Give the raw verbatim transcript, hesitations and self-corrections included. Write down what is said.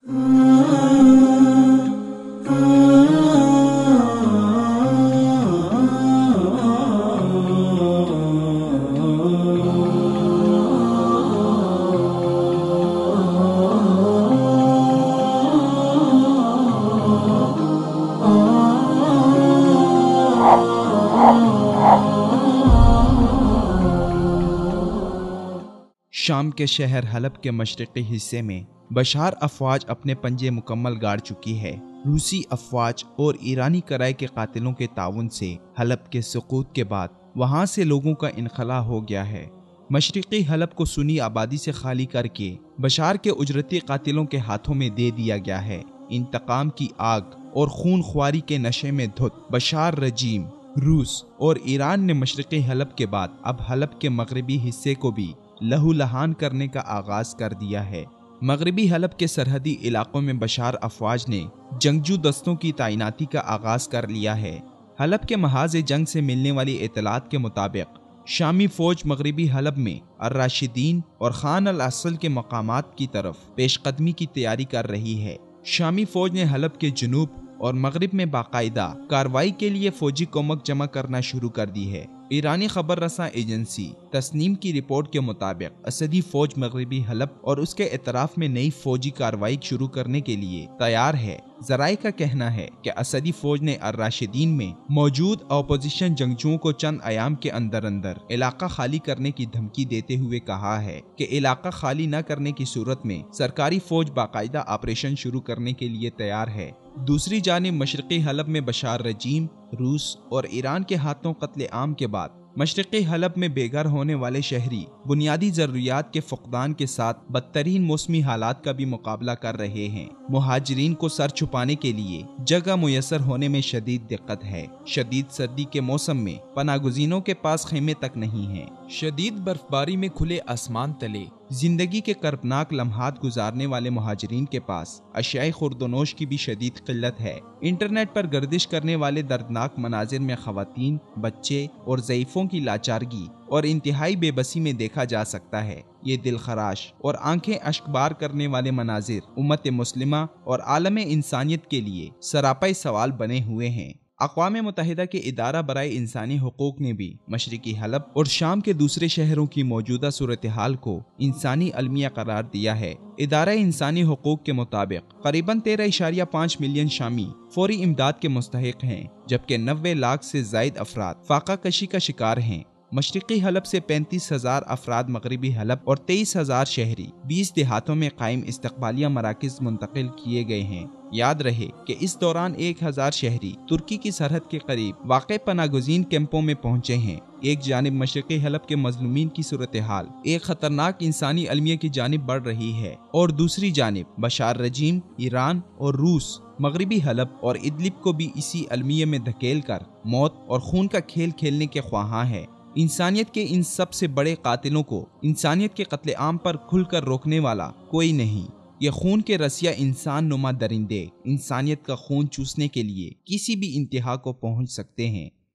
شام کے شہر حلب کے مشرقی حصے میں بشار افواج اپنے پنجے مکمل گاڑ چکی ہے۔ روسی افواج اور ایرانی کرائے کے قاتلوں کے تعاون سے حلب کے سقوط کے بعد وہاں سے لوگوں کا انخلا ہو گیا ہے۔ مشرقی حلب کو سنی آبادی سے خالی کر کے بشار کے اجرتی قاتلوں کے ہاتھوں میں دے دیا گیا ہے۔ انتقام کی آگ اور خون خواری کے نشے میں دھت بشار رجیم، روس اور ایران نے مشرقی حلب کے بعد اب حلب کے مغربی حصے کو بھی لہو لہان کرنے کا آغاز کر دیا ہے۔ مغربی حلب کے سرحدی علاقوں میں بشار افواج نے جنگجو دستوں کی تعیناتی کا آغاز کر لیا ہے۔ حلب کے محاذ جنگ سے ملنے والی اطلاعات کے مطابق شامی فوج مغربی حلب میں الراشدین اور خان الاصل کے مقامات کی طرف پیش قدمی کی تیاری کر رہی ہے۔ شامی فوج نے حلب کے جنوب اور مغرب میں باقاعدہ کارروائی کے لیے فوجی کمک جمع کرنا شروع کر دی ہے۔ ایرانی خبر رساں ایجنسی تسنیم کی رپورٹ کے مطابق اسدی فوج مغربی حلب اور اس کے اطراف میں نئی فوجی کارروائی شروع کرنے کے لیے تیار ہے۔ ذرائع کا کہنا ہے کہ اسدی فوج نے الراشدین میں موجود اپوزیشن جنگجوؤں کو چند ایام کے اندر اندر علاقہ خالی کرنے کی دھمکی دیتے ہوئے کہا ہے کہ علاقہ خالی نہ کرنے کی صورت میں سرکاری فوج باقاعدہ آپریشن شروع کرنے کے لیے تیار ہے۔ دوسری جانب مشرقی حلب میں بشار رجیم، روس اور ایران کے ہاتھوں قتل عام کے بعد مشرقی حلب میں بے گھر ہونے والے شہری بنیادی ضروریات کے فقدان کے ساتھ بدترین موسمی حالات کا بھی مقابلہ کر رہے ہیں۔ مہاجرین کو سر چھپانے کے لیے جگہ میسر ہونے میں شدید دقت ہے۔ شدید سردی کے موسم میں پناہ گزینوں کے پاس خیمے تک نہیں ہیں۔ شدید برف باری میں کھلے آسمان تلے زندگی کے کربناک لمحات گزارنے والے مہاجرین کے پاس اشیاء خوردونوش کی بھی شدید قلت ہے۔ انٹرنیٹ پر گردش کرنے والے دردناک مناظر میں خواتین، بچے اور ضعیفوں کی لاچارگی اور انتہائی بے بسی میں دیکھا جا سکتا ہے۔ یہ دل خراش اور آنکھیں اشک بار کرنے والے مناظر امت مسلمہ اور عالم انسانیت کے لیے سراپا سوال بنے ہوئے ہیں۔ اقوام متحدہ کے ادارہ برائے انسانی حقوق نے بھی مشرقی حلب اور شام کے دوسرے شہروں کی موجودہ صورتحال کو انسانی المیہ قرار دیا ہے۔ ادارہ انسانی حقوق کے مطابق قریباً تیرہ اشاریہ پانچ ملین شامی فوری امداد کے مستحق ہیں، جبکہ نوے لاکھ سے زائد افراد فاقہ کشی کا شکار ہیں۔ مشرقی حلب سے پینتیس ہزار افراد مغربی حلب اور تیئیس ہزار شہری بیس دیہاتوں میں قائم استقبالیہ مراکز منتقل کیے گئے ہیں۔ یاد رہے کہ اس دوران ایک ہزار شہری ترکی کی سرحد کے قریب واقع پناہ گزین کیمپوں میں پہنچے ہیں۔ ایک جانب مشرقی حلب کے مظلومین کی صورتحال ایک خطرناک انسانی المیہ کی جانب بڑھ رہی ہے، اور دوسری جانب بشار رجیم، ایران اور روس مغربی حلب اور ادلب کو بھی اسی المیہ میں دھکیل کر موت اور خون کا کھیل کھیلنے کے خواہاں ہے۔ انسانیت کے ان سب سے بڑے قاتلوں کو انسانیت کے قتل عام پر کھل کر روکنے والا کوئی نہیں۔ یہ خون کے رسیا انسان نما درندے انسانیت کا خون چوسنے کے لیے کسی بھی انتہا کو پہنچ سکتے ہیں۔